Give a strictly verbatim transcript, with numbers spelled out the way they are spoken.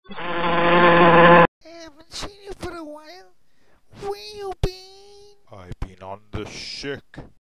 I haven't seen you for a while. Where you been? I've been on the sick.